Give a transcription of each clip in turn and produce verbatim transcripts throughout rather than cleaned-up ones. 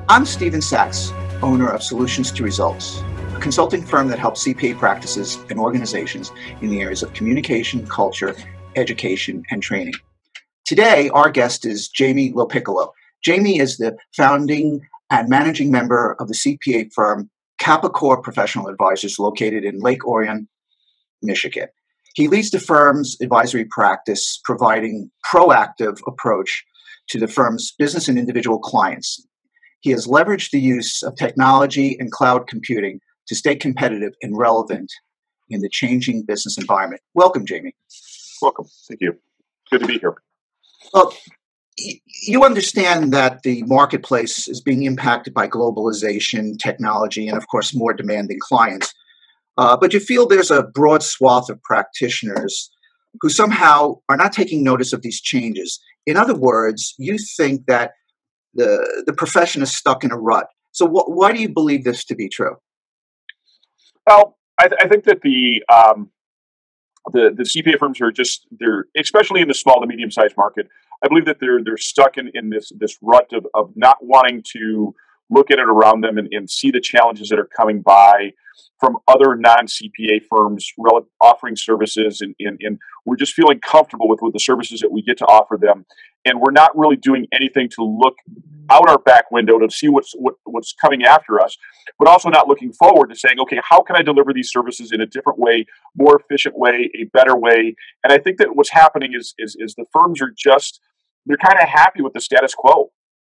I'm Stephen Sachs, owner of Solutions to Results, a consulting firm that helps C P A practices and organizations in the areas of communication, culture, education, and training. Today, our guest is Jamie Lopiccolo. Jamie is the founding and managing member of the C P A firm Capocore Professional Advisors, located in Lake Orion, Michigan. He leads the firm's advisory practice, providing proactive approach to the firm's business and individual clients. He has leveraged the use of technology and cloud computing to stay competitive and relevant in the changing business environment. Welcome, Jamie. Welcome. Thank you. Good to be here. Well, you understand that the marketplace is being impacted by globalization, technology, and of course, more demanding clients. Uh, but you feel there's a broad swath of practitioners who somehow are not taking notice of these changes. In other words, you think that the, the profession is stuck in a rut. So wh- why do you believe this to be true? Well, I, th- I think that the, um, the the C P A firms are just, they're, especially in the small to medium-sized market, I believe that they're they're stuck in, in this this rut of, of not wanting to look at it around them and, and see the challenges that are coming by from other non-C P A firms rel- offering services, and, and, and we're just feeling comfortable with, with the services that we get to offer them, and we're not really doing anything to look out our back window to see what's what, what's coming after us, but also not looking forward to saying, okay, how can I deliver these services in a different way, more efficient way, a better way? And I think that what's happening is is, is the firms are just, they're kind of happy with the status quo.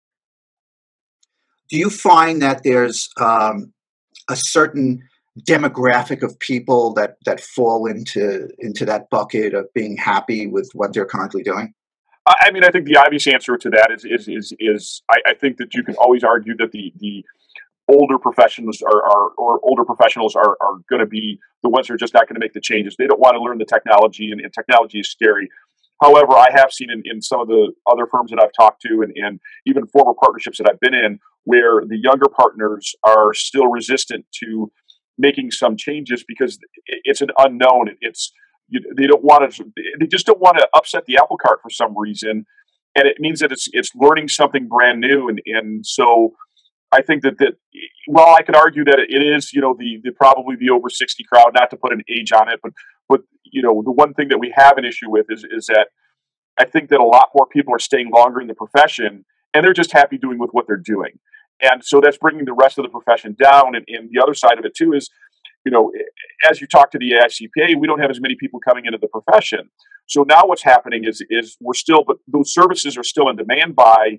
Do you find that there's um, a certain demographic of people that, that fall into into that bucket of being happy with what they're currently doing? I mean, I think the obvious answer to that is is is, is I, I think that you can always argue that the the older professionals are, are or older professionals are, are going to be the ones who are just not going to make the changes. They don't want to learn the technology, and, and technology is scary. However, I have seen in, in some of the other firms that I've talked to, and, and even former partnerships that I've been in, where the younger partners are still resistant to making some changes because it's an unknown. It's you, they don't want to. They just don't want to upset the apple cart for some reason, and it means that it's it's learning something brand new. And, and so I think that that well, I could argue that it is, you know, the, the probably the over sixty crowd, not to put an age on it, but but you know, the one thing that we have an issue with is is that I think that a lot more people are staying longer in the profession, and they're just happy doing with what they're doing. And so that's bringing the rest of the profession down. And, and the other side of it too is, you know, as you talk to the A I C P A, we don't have as many people coming into the profession. So now what's happening is is we're still, but those services are still in demand by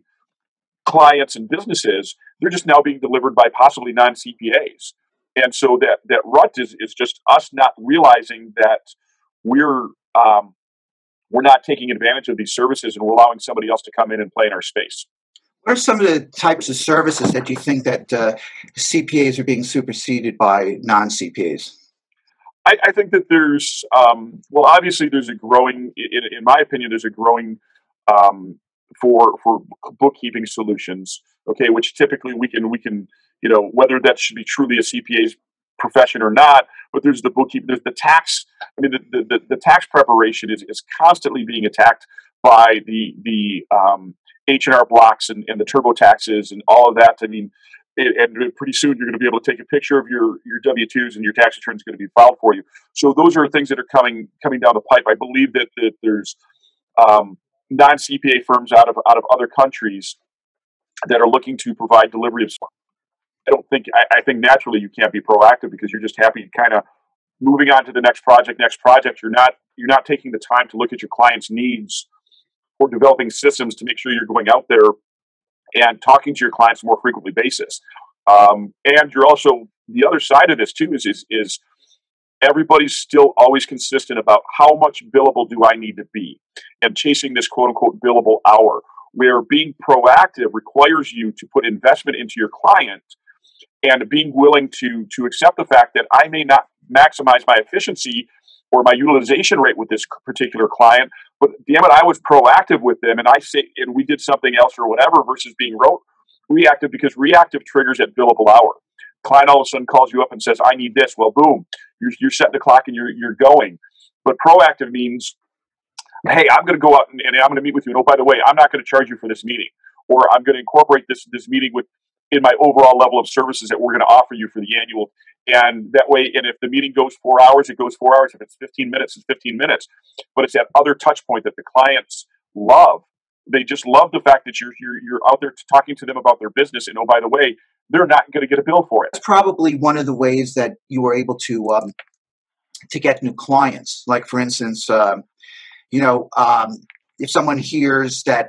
clients and businesses. They're just now being delivered by possibly non-C P As. And so that that rut is is just us not realizing that we're um, we're not taking advantage of these services, and we're allowing somebody else to come in and play in our space. What are some of the types of services that you think that uh, C P As are being superseded by non-C P As? I, I think that there's, um, well, obviously there's a growing, in, in my opinion, there's a growing um, for for bookkeeping solutions. Okay, which typically we can we can you know, whether that should be truly a C P A's profession or not, but there's the bookkeeping, there's the tax. I mean, the the, the tax preparation is is constantly being attacked by the the um, H and R blocks and, and the turbo taxes and all of that. I mean, it, and pretty soon you're going to be able to take a picture of your, your W two's and your tax return is going to be filed for you. So those are things that are coming coming down the pipe. I believe that, that there's um, non-C P A firms out of out of other countries that are looking to provide delivery of. I don't think I, I think naturally you can't be proactive because you're just happy kind of moving on to the next project. Next project. You're not you're not taking the time to look at your client's needs, or developing systems to make sure you're going out there and talking to your clients on a more frequently basis. Um, and you're also, the other side of this too is, is, is everybody's still always consistent about how much billable do I need to be, and chasing this quote unquote billable hour, where being proactive requires you to put investment into your client and being willing to, to accept the fact that I may not maximize my efficiency or my utilization rate with this particular client, but damn it, I was proactive with them, and I say, and we did something else or whatever, versus being ro- reactive, because reactive triggers at billable hour. Client all of a sudden calls you up and says, "I need this." Well, boom, you're, you're setting the clock and you're you're going. But proactive means, hey, I'm going to go out and, and I'm going to meet with you. And oh, by the way, I'm not going to charge you for this meeting, or I'm going to incorporate this this meeting with in my overall level of services that we're going to offer you for the annual. And that way, and if the meeting goes four hours, it goes four hours. If it's fifteen minutes, it's fifteen minutes. But it's that other touch point that the clients love. They just love the fact that you're you're, you're out there talking to them about their business. And oh, by the way, they're not going to get a bill for it. It's probably one of the ways that you were able to um, to get new clients. Like, for instance, um, you know, um, if someone hears that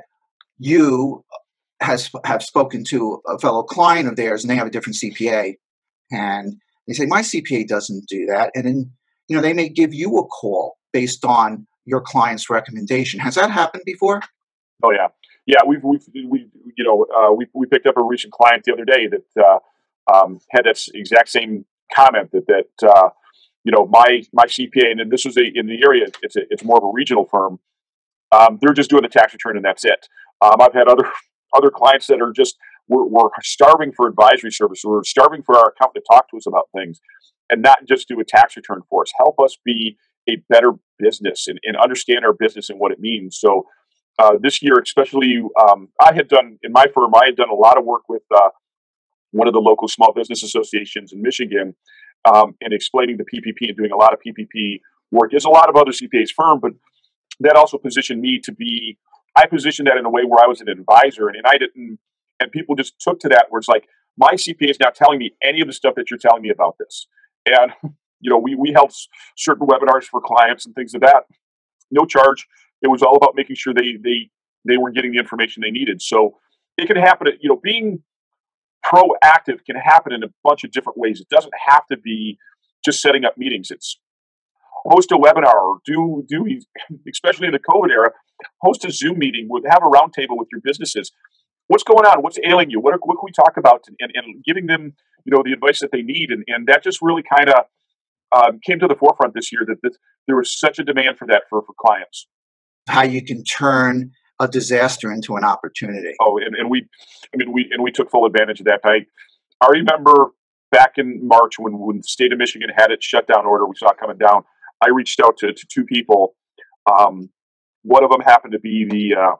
you has have spoken to a fellow client of theirs and they have a different C P A, and they say, my C P A doesn't do that. And then, you know, they may give you a call based on your client's recommendation. Has that happened before? Oh, yeah. Yeah, we've, we've we, you know, uh, we, we picked up a recent client the other day that uh, um, had that exact same comment that, that uh, you know, my my C P A, and this was a, in the area, it's a, it's more of a regional firm. Um, they're just doing the tax return and that's it. Um, I've had other other clients that are just, we're, we're starving for advisory services. We're starving for our accountant to talk to us about things and not just do a tax return for us. Help us be a better business and, and understand our business and what it means. So uh, this year, especially, um, I had done, in my firm, I had done a lot of work with uh, one of the local small business associations in Michigan um, and explaining the P P P and doing a lot of P P P work. There's a lot of other C P As firm, but that also positioned me to be, I positioned that in a way where I was an advisor, and, and I didn't, and people just took to that where it's like, my C P A is not telling me any of the stuff that you're telling me about this. And, you know, we, we held certain webinars for clients and things of that. No charge. It was all about making sure they, they, they were getting the information they needed. So it can happen, you know, being proactive can happen in a bunch of different ways. It doesn't have to be just setting up meetings. It's host a webinar or do, do, especially in the COVID era, host a Zoom meeting, with, have a roundtable with your businesses. What's going on? What's ailing you? What, are, what can we talk about? And, and giving them, you know, the advice that they need. And, and that just really kind of um, came to the forefront this year that, that there was such a demand for that for, for clients. How you can turn a disaster into an opportunity. Oh, and, and we, I mean, we, and we took full advantage of that. I, I remember back in March when, when the state of Michigan had its shutdown order, we saw it coming down. I reached out to, to two people. Um, one of them happened to be the, uh,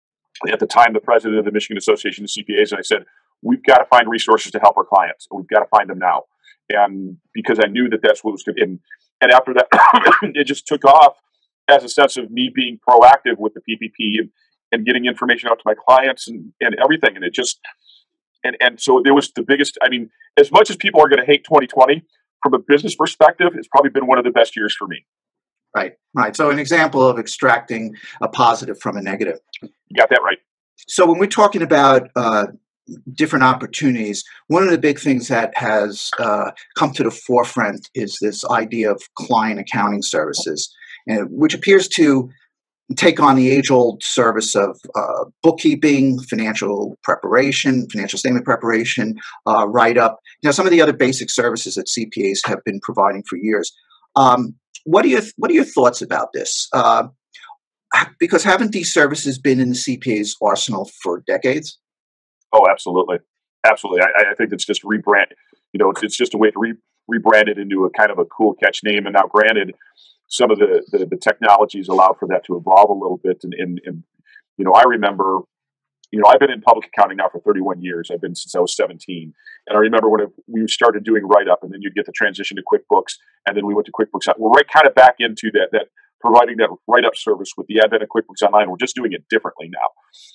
at the time, the president of the Michigan Association of C P As. And I said, we've got to find resources to help our clients. We've got to find them now. And because I knew that that's what was good. And, and after that, it just took off as a sense of me being proactive with the P P P and, and getting information out to my clients and, and everything. And it just, and, and so there was the biggest, I mean, as much as people are going to hate twenty twenty, from a business perspective, it's probably been one of the best years for me. Right, right. So an example of extracting a positive from a negative. You got that right. So when we're talking about uh, different opportunities, one of the big things that has uh, come to the forefront is this idea of client accounting services, and, which appears to take on the age-old service of uh, bookkeeping, financial preparation, financial statement preparation, uh, write-up, you know, some of the other basic services that C P As have been providing for years. Um, what are your What are your thoughts about this? Uh, because haven't these services been in the C P A's arsenal for decades? Oh, absolutely, absolutely. I, I think it's just rebrand. You know, it's, it's just a way to re, rebrand it into a kind of a cool catch name. And now, granted, some of the, the, the technologies allow for that to evolve a little bit. And, and, and, you know, I remember, you know, I've been in public accounting now for thirty-one years. I've been since I was seventeen. And I remember when it, we started doing write-up, and then you'd get the transition to QuickBooks, and then we went to QuickBooks. We're right kind of back into that, that providing that write-up service with the advent of QuickBooks Online. We're just doing it differently now.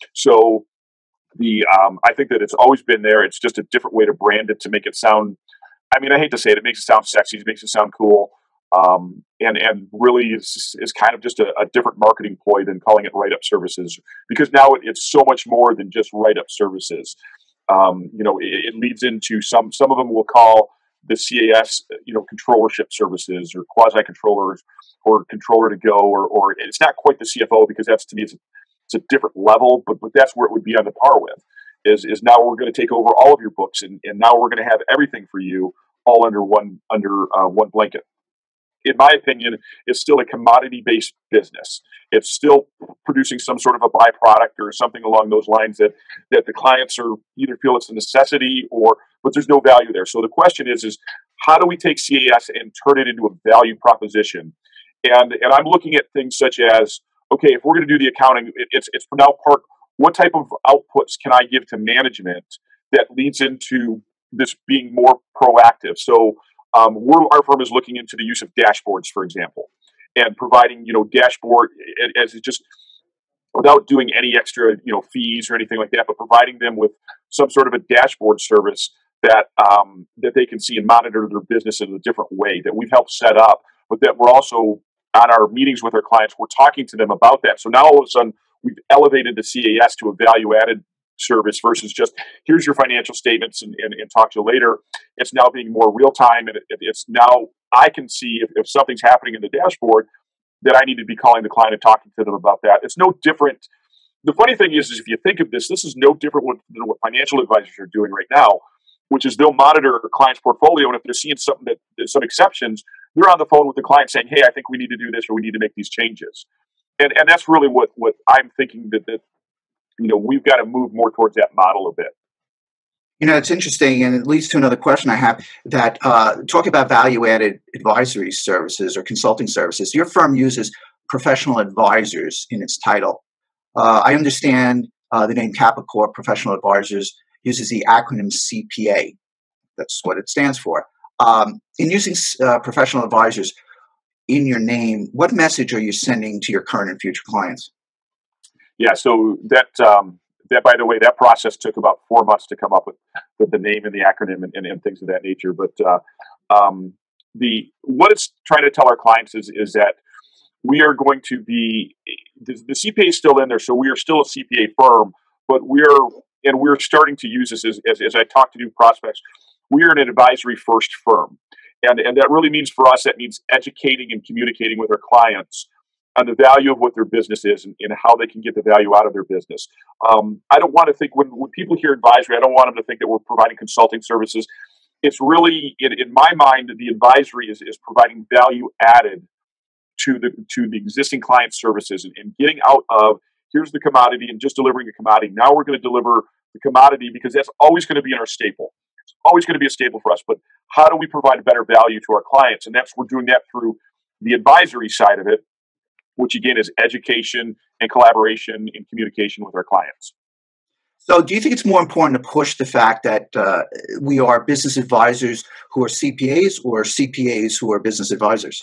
So the um, I think that it's always been there. It's just a different way to brand it to make it sound, I mean, I hate to say it, it makes it sound sexy, it makes it sound cool. Um, and, and really is, is kind of just a, a different marketing ploy than calling it write-up services, because now it, it's so much more than just write-up services. Um, you know, it, it leads into some, some of them will call the C A S, you know, controllership services or quasi-controllers or controller to go, or, or it's not quite the C F O, because that's, to me, it's a, it's a different level, but, but that's where it would be on the par with, is, is now we're going to take over all of your books, and, and now we're going to have everything for you all under one, under uh, one blanket. In my opinion, it's still a commodity-based business. It's still producing some sort of a byproduct or something along those lines that, that the clients are either feel it's a necessity or, but there's no value there. So the question is, is how do we take C A S and turn it into a value proposition? And, and I'm looking at things such as, okay, if we're going to do the accounting, it, it's, it's now part, what type of outputs can I give to management that leads into this being more proactive. So um, we're, our firm is looking into the use of dashboards, for example, and providing, you know, dashboard as it just without doing any extra, you know, fees or anything like that, but providing them with some sort of a dashboard service that um, that they can see and monitor their business in a different way that we've helped set up, but that we're also on our meetings with our clients, we're talking to them about that. So now all of a sudden we've elevated the C A S to a value-added service versus just here's your financial statements and, and, and talk to you later. It's now being more real-time, and it, it's now I can see if, if something's happening in the dashboard that I need to be calling the client and talking to them about that. It's no different. The funny thing is, is if you think of this, this is no different than what financial advisors are doing right now, which is they'll monitor a client's portfolio, and if they're seeing something that there's some exceptions, they're on the phone with the client saying, hey, I think we need to do this or we need to make these changes. And and that's really what, what I'm thinking that, that, you know, we've got to move more towards that model a bit. You know, it's interesting, and it leads to another question I have, that uh, talk about value-added advisory services or consulting services. Your firm uses professional advisors in its title. Uh, I understand uh, the name Capocore Professional Advisors uses the acronym C P A. That's what it stands for. Um, in using uh, professional advisors in your name, what message are you sending to your current and future clients? Yeah, so that, um, that by the way, that process took about four months to come up with, with the name and the acronym and, and, and things of that nature. But uh, um, the what it's trying to tell our clients is, is that we are going to be, the, the C P A is still in there, so we are still a C P A firm, but we're, and we're starting to use this as, as, as I talk to new prospects, we are an advisory first firm. And, and that really means for us, that means educating and communicating with our clients on the value of what their business is and, and how they can get the value out of their business. Um, I don't want to think, when, when people hear advisory, I don't want them to think that we're providing consulting services. It's really, in, in my mind, the advisory is, is providing value added to the to the existing client services and, and getting out of, here's the commodity and just delivering a commodity. Now we're going to deliver the commodity because that's always going to be in our staple. It's always going to be a staple for us. But how do we provide better value to our clients? And that's, we're doing that through the advisory side of it, which again is education and collaboration and communication with our clients. So do you think it's more important to push the fact that uh, we are business advisors who are C P As or C P As who are business advisors?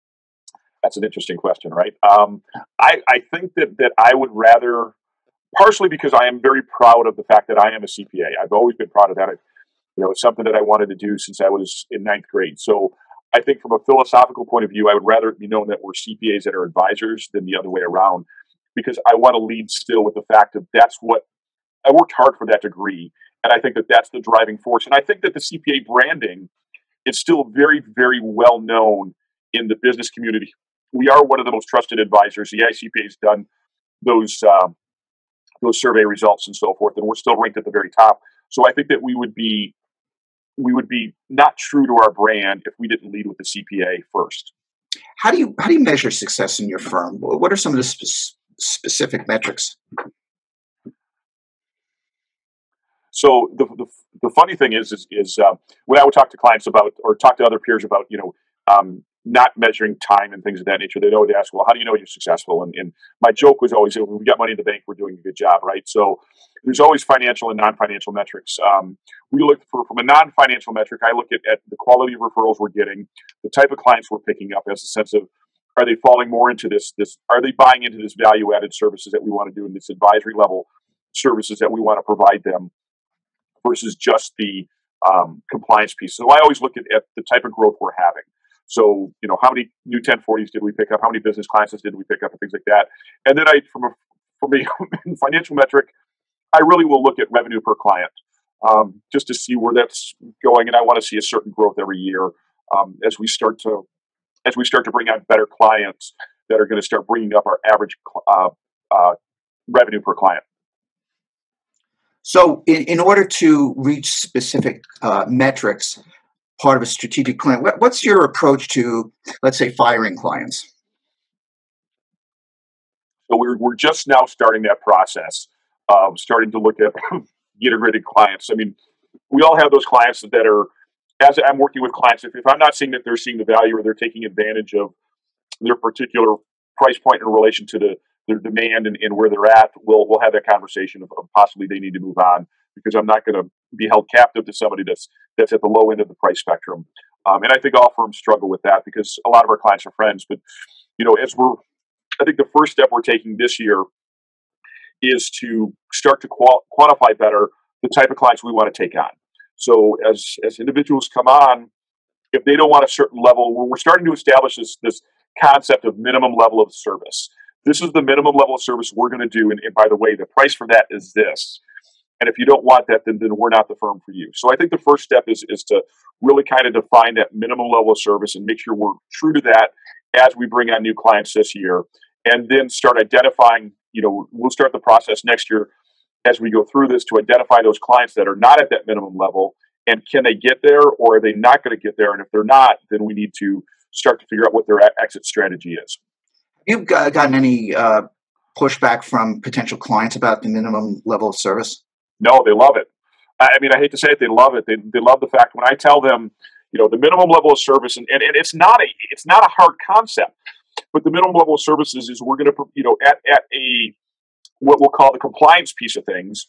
That's an interesting question, right? Um, I, I think that, that I would rather, partially because I am very proud of the fact that I am a C P A. I've always been proud of that. It, you know, it's something that I wanted to do since I was in ninth grade. So I think from a philosophical point of view, I would rather it be known that we're C P As that are advisors than the other way around, because I want to lead still with the fact that that's what, I worked hard for that degree. And I think that that's the driving force. And I think that the C P A branding is still very, very well known in the business community. We are one of the most trusted advisors. The I C P A has done those um, those survey results and so forth, and we're still ranked at the very top. So I think that we would be we would be not true to our brand if we didn't lead with the C P A first. How do you how do you measure success in your firm? What are some of the spe- specific metrics? So the the, the funny thing is is, is uh, when I would talk to clients about, or talk to other peers about, you know, um, not measuring time and things of that nature, they'd always ask, well, how do you know you're successful? And, and my joke was always, when we got money in the bank, we're doing a good job, right? So there's always financial and non-financial metrics. Um, we look for, from a non-financial metric, I look at, at the quality of referrals we're getting, the type of clients we're picking up, as a sense of, are they falling more into this, this, are they buying into this value-added services that we want to do, in this advisory level services that we want to provide them, versus just the um, compliance piece. So I always look at, at the type of growth we're having. So, you know, how many new ten forties did we pick up? How many business classes did we pick up, and things like that? And then I, from a, from a financial metric, I really will look at revenue per client, um, just to see where that's going. And I want to see a certain growth every year um, as we start to, as we start to bring on better clients that are going to start bringing up our average uh, uh, revenue per client. So in, in order to reach specific uh, metrics, part of a strategic plan, what, what's your approach to, let's say, firing clients? So we're, we're just now starting that process of starting to look at integrated clients. I mean, we all have those clients that are, as I'm working with clients, if, if I'm not seeing that they're seeing the value or they're taking advantage of their particular price point in relation to the their demand and, and where they're at, we'll we'll have that conversation of, of possibly they need to move on, because I'm not going to be held captive to somebody that's that's at the low end of the price spectrum. Um, and I think all firms struggle with that because a lot of our clients are friends. But you know, as we're, I think the first step we're taking this year is to start to qual- quantify better the type of clients we want to take on. So as as individuals come on, if they don't want a certain level, we're, we're starting to establish this this concept of minimum level of service. This is the minimum level of service we're going to do. And, and by the way, the price for that is this. And if you don't want that, then, then we're not the firm for you. So I think the first step is, is to really kind of define that minimum level of service and make sure we're true to that as we bring on new clients this year. And then start identifying, you know, we'll start the process next year as we go through this to identify those clients that are not at that minimum level. And can they get there, or are they not going to get there? And if they're not, then we need to start to figure out what their exit strategy is. Have you gotten any uh, pushback from potential clients about the minimum level of service? No, they love it. I mean, I hate to say it, they love it. They they love the fact when I tell them, you know, the minimum level of service, and, and, and it's not a it's not a hard concept, but the minimum level of services is we're going to, you know, at at a what we'll call the compliance piece of things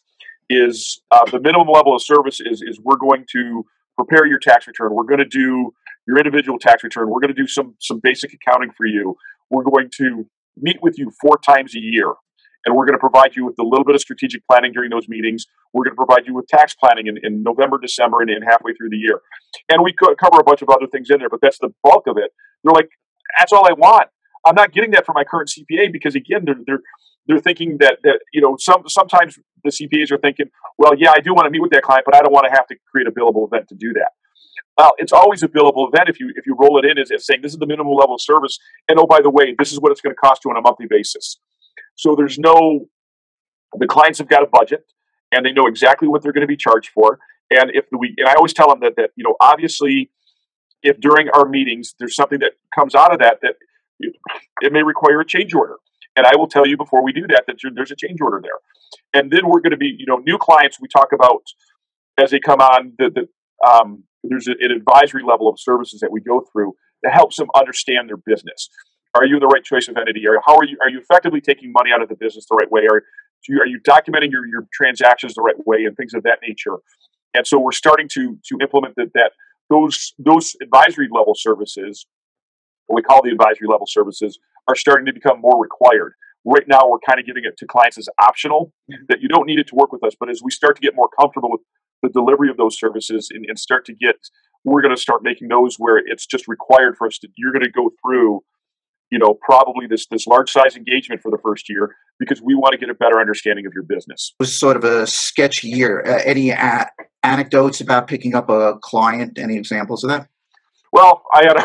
is uh, the minimum level of service is is we're going to prepare your tax return. We're going to do your individual tax return. We're going to do some some basic accounting for you. We're going to meet with you four times a year. And we're going to provide you with a little bit of strategic planning during those meetings. We're going to provide you with tax planning in, in November, December, and, and halfway through the year. And we could cover a bunch of other things in there, but that's the bulk of it. They're like, that's all I want. I'm not getting that from my current C P A because, again, they're they're they're thinking that that you know some sometimes the C P As are thinking, well, yeah, I do want to meet with that client, but I don't want to have to create a billable event to do that. Well, it's always a billable event if you if you roll it in as, as saying this is the minimum level of service, and oh, by the way, this is what it's going to cost you on a monthly basis. So there's no, the clients have got a budget and they know exactly what they're going to be charged for. And if we, and I always tell them that, that, you know, obviously if during our meetings, there's something that comes out of that, that it may require a change order. And I will tell you before we do that, that there's a change order there. And then we're going to be, you know, new clients we talk about as they come on, the, the, um, there's a, an advisory level of services that we go through that helps them understand their business. Are you the right choice of entity? Or how are you? Are you effectively taking money out of the business the right way? Are you, are you documenting your, your transactions the right way and things of that nature? And so we're starting to to implement that. That those those advisory level services, what we call the advisory level services, are starting to become more required. Right now, we're kind of giving it to clients as optional, that you don't need it to work with us. But as we start to get more comfortable with the delivery of those services and, and start to get, we're going to start making those where it's just required for us to. You're going to go through, you know, probably this this large size engagement for the first year because we want to get a better understanding of your business. It was sort of a sketchy year. Uh, any a- anecdotes about picking up a client? Any examples of that? Well, I had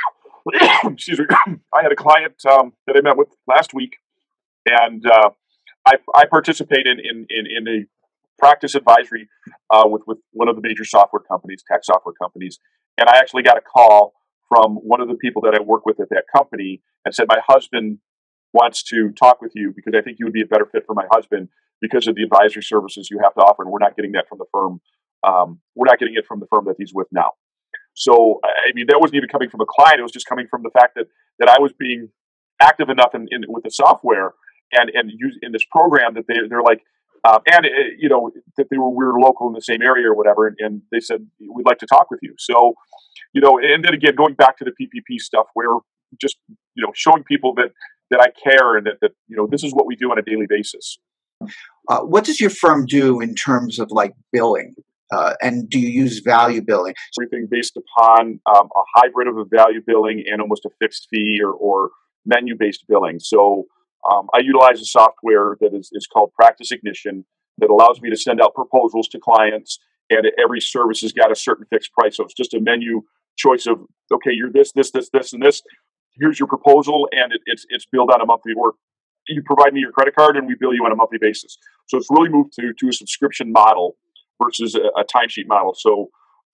a excuse me, I had a client um, that I met with last week, and uh, I, I participated in in, in a practice advisory uh, with with one of the major software companies, tax software companies, and I actually got a call from one of the people that I work with at that company and said, my husband wants to talk with you because I think you would be a better fit for my husband because of the advisory services you have to offer. And we're not getting that from the firm. Um, we're not getting it from the firm that he's with now. So, I mean, that wasn't even coming from a client. It was just coming from the fact that, that I was being active enough in, in with the software and, and use in this program that they, they're like, um, and, uh, you know, that they were, we were local in the same area or whatever. And, and they said, we'd like to talk with you. So, you know, and then again, going back to the P P P stuff where just, you know, showing people that, that I care and that, that, you know, this is what we do on a daily basis. Uh, what does your firm do in terms of like billing? Uh, and do you use value billing? Everything based upon um, a hybrid of a value billing and almost a fixed fee or, or menu-based billing. So um, I utilize a software that is, is called Practice Ignition that allows me to send out proposals to clients, and every service has got a certain fixed price. So it's just a menu choice of, okay, you're this, this, this, this, and this. Here's your proposal, and it, it's it's billed on a monthly, or you provide me your credit card and we bill you on a monthly basis. So it's really moved to, to a subscription model versus a, a timesheet model. So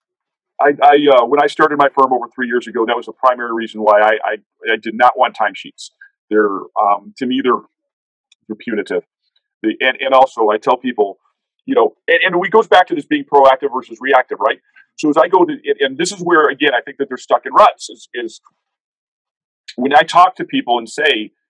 I, I uh, when I started my firm over three years ago, that was the primary reason why I, I, I did not want timesheets. They're, um, to me, they're, they're punitive. The, and, and also I tell people, you know, and, and it goes back to this being proactive versus reactive, right? So as I go to, and this is where, again, I think that they're stuck in ruts, is, is when I talk to people and say,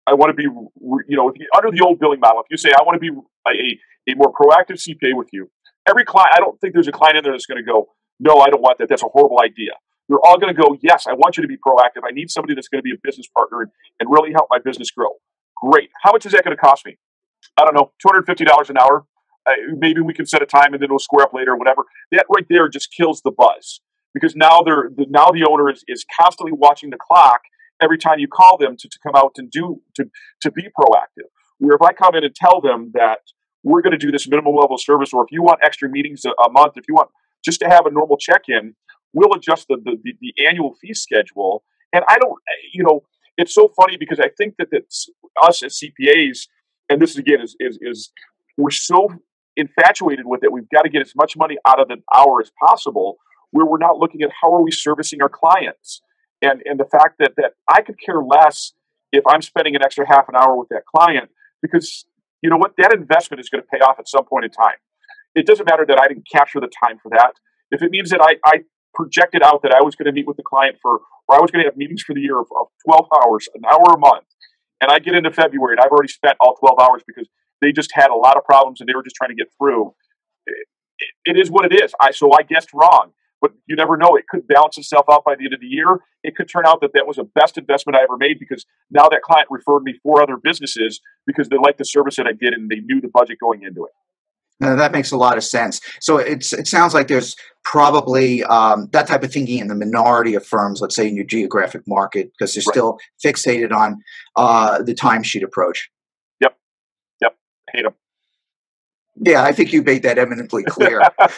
I want to be, you know, if you, under the old billing model, if you say, I want to be a, a more proactive C P A with you, every client, I don't think there's a client in there that's going to go, no, I don't want that. That's a horrible idea. They're all going to go, yes, I want you to be proactive. I need somebody that's going to be a business partner and, and really help my business grow. Great. How much is that going to cost me? I don't know, two hundred fifty dollars an hour. Uh, maybe we can set a time and then we'll square up later or whatever. That right there just kills the buzz, because now they're the, now the owner is, is constantly watching the clock every time you call them to, to come out and do to to be proactive. Where if I come in and tell them that we're going to do this minimum level of service, or if you want extra meetings a, a month, if you want just to have a normal check-in, we'll adjust the, the, the, the annual fee schedule. And I don't, you know, it's so funny because I think that that's us as C P As, and this again is, is, is we're so infatuated with it. We've got to get as much money out of the hour as possible, where we're not looking at how are we servicing our clients. And, and the fact that, that I could care less if I'm spending an extra half an hour with that client, because you know what, that investment is going to pay off at some point in time. It doesn't matter that I didn't capture the time for that. If it means that I, I projected out that I was going to meet with the client for, or I was going to have meetings for the year of, of twelve hours, an hour a month, and I get into February and I've already spent all twelve hours because they just had a lot of problems and they were just trying to get through. It, it is what it is. I so I guessed wrong, but you never know. It could balance itself out by the end of the year. It could turn out that that was the best investment I ever made, because now that client referred me four other businesses because they liked the service that I did and they knew the budget going into it. Now, that makes a lot of sense. So it's it sounds like there's probably um, that type of thinking in the minority of firms, let's say in your geographic market, because they're Right. still fixated on uh, the timesheet approach. Yep. Yep. I hate them. Yeah, I think you made that eminently clear.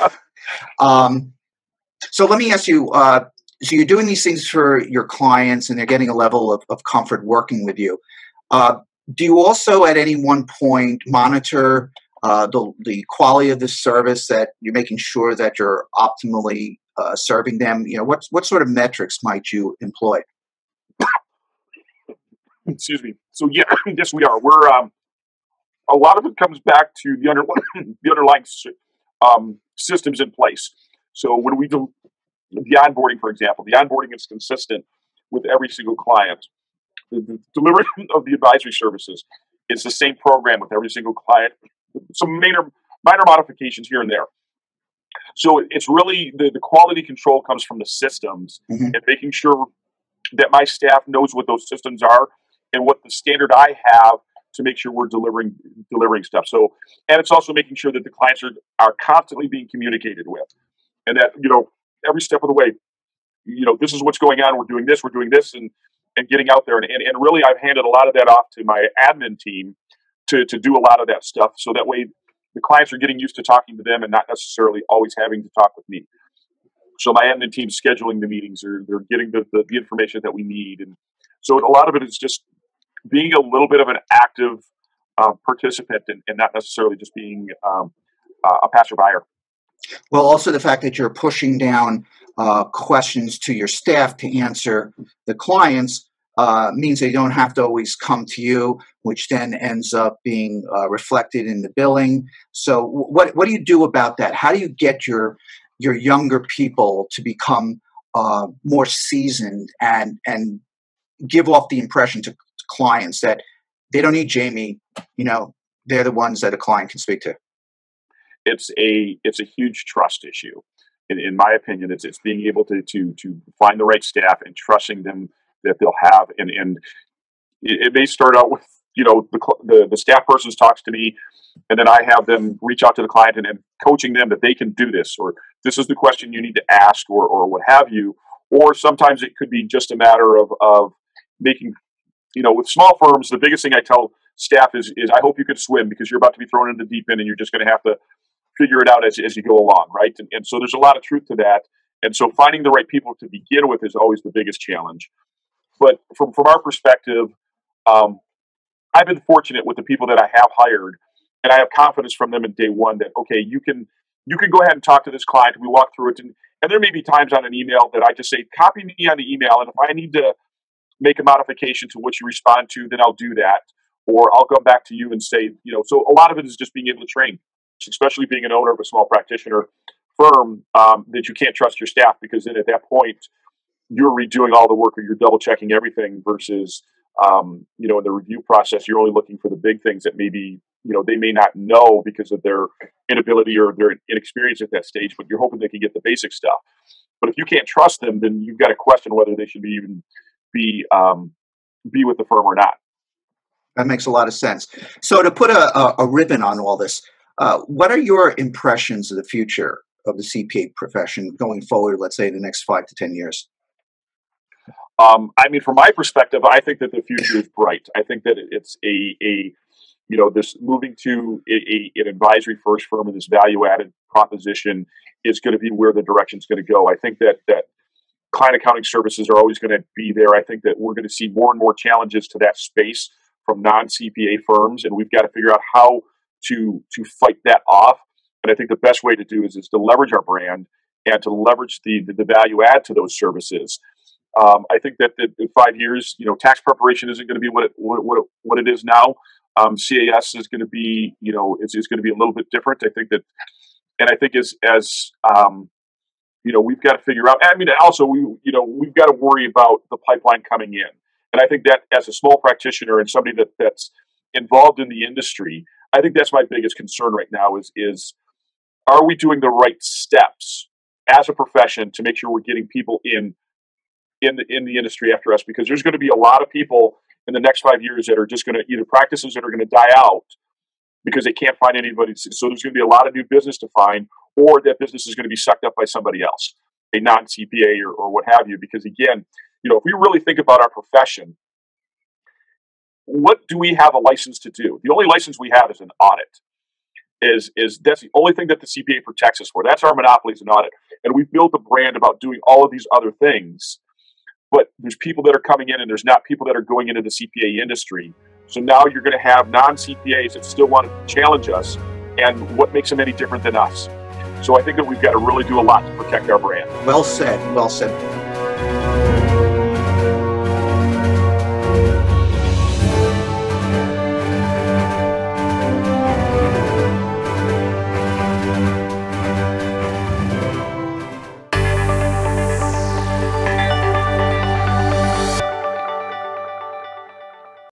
um, so let me ask you, uh, so you're doing these things for your clients and they're getting a level of, of comfort working with you. Uh, do you also at any one point monitor uh, the, the quality of the service, that you're making sure that you're optimally uh, serving them? You know, what, what sort of metrics might you employ? Excuse me. So yeah, yes, we are. We're um, a lot of it comes back to the underlying the underlying um, systems in place. So when we do the onboarding, for example, the onboarding is consistent with every single client. The, the delivery of the advisory services is the same program with every single client. Some minor minor modifications here and there. So it's really the, the quality control comes from the systems, Mm-hmm. and making sure that my staff knows what those systems are and what the standard I have to make sure we're delivering delivering stuff. So, and it's also making sure that the clients are, are constantly being communicated with, and that, you know, every step of the way, you know, this is what's going on. We're doing this, we're doing this, and and getting out there. And, and, and really, I've handed a lot of that off to my admin team to, to do a lot of that stuff. So that way the clients are getting used to talking to them and not necessarily always having to talk with me. So my admin team's scheduling the meetings, or they're getting the, the, the information that we need. And so a lot of it is just being a little bit of an active uh, participant, and, and not necessarily just being um, uh, a passerby. Well, also the fact that you're pushing down uh, questions to your staff to answer the clients uh, means they don't have to always come to you, which then ends up being uh, reflected in the billing. So what what do you do about that? How do you get your your younger people to become uh, more seasoned and and give off the impression to clients that they don't need Jamie, you know, they're the ones that a client can speak to? It's a it's a huge trust issue. In, in my opinion, it's it's being able to to to find the right staff and trusting them that they'll have. And and it, it may start out with, you know, the, the the staff person talks to me, and then I have them reach out to the client and, and coaching them that they can do this, or this is the question you need to ask, or or what have you. Or sometimes it could be just a matter of of making, you know, with small firms, the biggest thing I tell staff is is I hope you can swim, because you're about to be thrown into the deep end and you're just going to have to figure it out as, as you go along, right? And, and so there's a lot of truth to that. And so finding the right people to begin with is always the biggest challenge. But from, from our perspective, um, I've been fortunate with the people that I have hired, and I have confidence from them in day one that, okay, you can you can go ahead and talk to this client. We walk through it. And, and there may be times on an email that I just say, copy me on the email. And if I need to make a modification to what you respond to, then I'll do that. Or I'll come back to you and say, you know, so a lot of it is just being able to train, especially being an owner of a small practitioner firm, um, that you can't trust your staff, because then at that point you're redoing all the work, or you're double checking everything, versus um, you know, in the review process, you're only looking for the big things that maybe, you know, they may not know because of their inability or their inexperience at that stage, but you're hoping they can get the basic stuff. But if you can't trust them, then you've got to question whether they should be even be um, be with the firm or not. That makes a lot of sense. So to put a, a, a ribbon on all this, uh, what are your impressions of the future of the C P A profession going forward, let's say, in the next five to ten years? Um, I mean, from my perspective, I think that the future is bright. I think that it's a, a you know, this moving to a, a, an advisory first firm and this value added proposition is going to be where the direction is going to go. I think that that client accounting services are always going to be there. I think that we're going to see more and more challenges to that space from non-C P A firms, and we've got to figure out how to to fight that off. And I think the best way to do is, is to leverage our brand and to leverage the, the, the value add to those services. Um, I think that, that in five years, you know, tax preparation isn't going to be what it, what, what, what it is now. Um, C A S is going to be, you know, it's, it's going to be a little bit different. I think that, and I think as, as um, you know, we've got to figure out, I mean, also, we, you know, we've got to worry about the pipeline coming in. And I think that as a small practitioner and somebody that, that's involved in the industry, I think that's my biggest concern right now is, is are we doing the right steps as a profession to make sure we're getting people in in the in the industry after us, because there's going to be a lot of people in the next five years that are just going to either practices that are going to die out because they can't find anybody. So there's going to be a lot of new business to find, or that business is going to be sucked up by somebody else, a non-C P A or, or what have you. Because again, you know, if we really think about our profession, what do we have a license to do? The only license we have is an audit. Is is that's the only thing that the C P A protects us for. That's our monopoly is an audit. And we've built a brand about doing all of these other things. But there's people that are coming in and there's not people that are going into the C P A industry. So now you're going to have non-C P As that still want to challenge us. And what makes them any different than us? So I think that we've got to really do a lot to protect our brand. Well said. Well said.